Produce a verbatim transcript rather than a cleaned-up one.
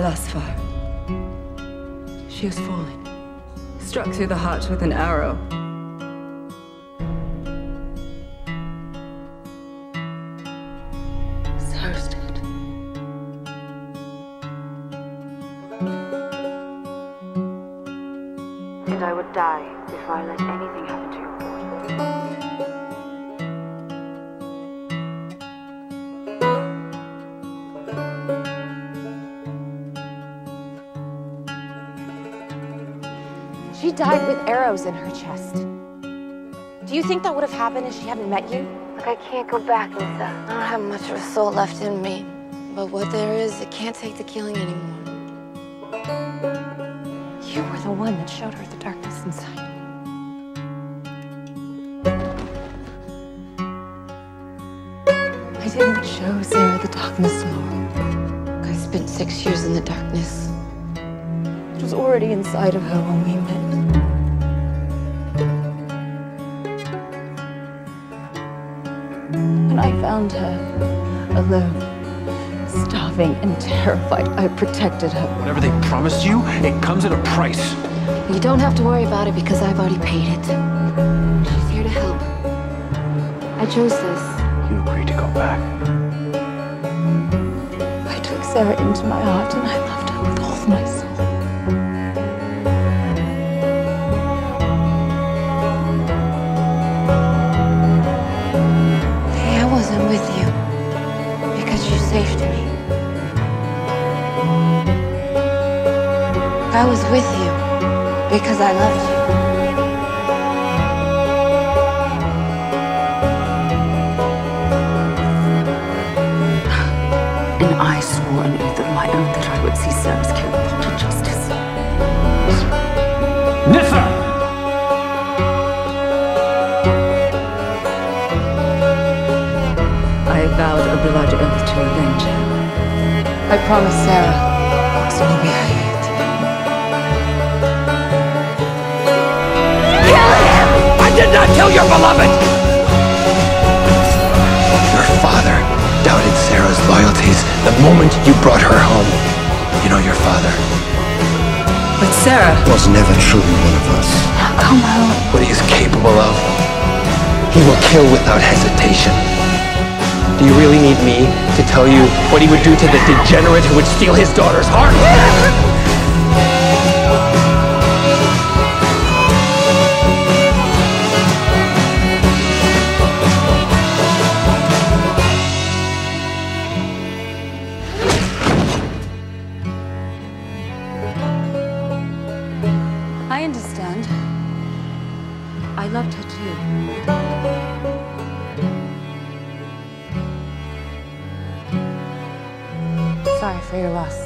Alas, far. She has fallen, struck through the heart with an arrow. Sara's dead. And I would die before I let anything happen to your daughter. She died with arrows in her chest. Do you think that would have happened if she hadn't met you? Look, I can't go back, Nyssa. I don't have much of a soul left in me. But what there is, it can't take the killing anymore. You were the one that showed her the darkness inside. I didn't show Sara the darkness, Laurel. I spent six years in the darkness. It was already inside of her when we met. When I found her, alone, starving and terrified, I protected her. Whatever they promised you, it comes at a price. You don't have to worry about it because I've already paid it. She's here to help. I chose this. You agreed to go back. I took Sara into my heart and I loved her with all my soul. I wasn't with you because you saved me. I was with you because I loved you. And I swore an oath of my own that I would see Sara's killer brought to justice. Nyssa! I vowed a blood oath to avenge her. I promised Sara. So be it. I did not kill your beloved! Your father doubted Sara's loyalties the moment you brought her home. You know your father But Sara was never truly one of us. come home. What he is capable of, he will kill without hesitation. Do you really need me to tell you what he would do to the degenerate who would steal his daughter's heart? I understand. I loved her too. Sorry for your loss.